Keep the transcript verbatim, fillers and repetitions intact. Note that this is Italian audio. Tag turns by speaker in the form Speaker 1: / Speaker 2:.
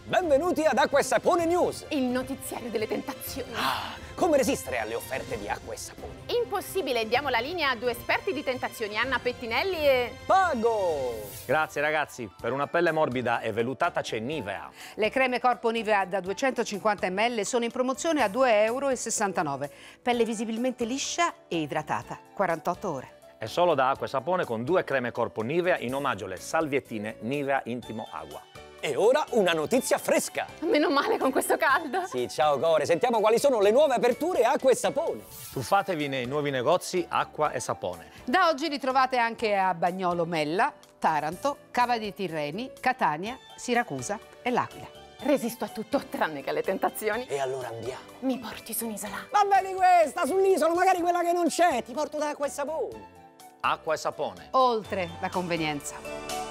Speaker 1: Benvenuti ad Acqua e Sapone News!
Speaker 2: Il notiziario delle tentazioni.
Speaker 1: Ah, come resistere alle offerte di acqua e sapone?
Speaker 2: Impossibile, diamo la linea a due esperti di tentazioni, Anna Pettinelli e...
Speaker 1: Pago!
Speaker 3: Grazie ragazzi, per una pelle morbida e vellutata c'è Nivea.
Speaker 4: Le creme corpo Nivea da duecentocinquanta millilitri sono in promozione a due e sessantanove euro. Pelle visibilmente liscia e idratata, quarantotto ore.
Speaker 3: È solo da Acqua e Sapone con due creme corpo Nivea in omaggio alle salviettine Nivea Intimo Agua.
Speaker 1: E ora una notizia fresca!
Speaker 2: Meno male con questo caldo.
Speaker 1: Sì, ciao Core, sentiamo quali sono le nuove aperture Acqua e Sapone.
Speaker 3: Tuffatevi nei nuovi negozi Acqua e Sapone.
Speaker 4: Da oggi li trovate anche a Bagnolo Mella, Taranto, Cava dei Tirreni, Catania, Siracusa e L'Aquila.
Speaker 2: Resisto a tutto tranne che alle tentazioni.
Speaker 1: E allora andiamo.
Speaker 2: Mi porti su un'isola?
Speaker 1: Va bene questa, sull'isola, magari quella che non c'è. Ti porto da Acqua e Sapone.
Speaker 3: Acqua e Sapone.
Speaker 4: Oltre la convenienza.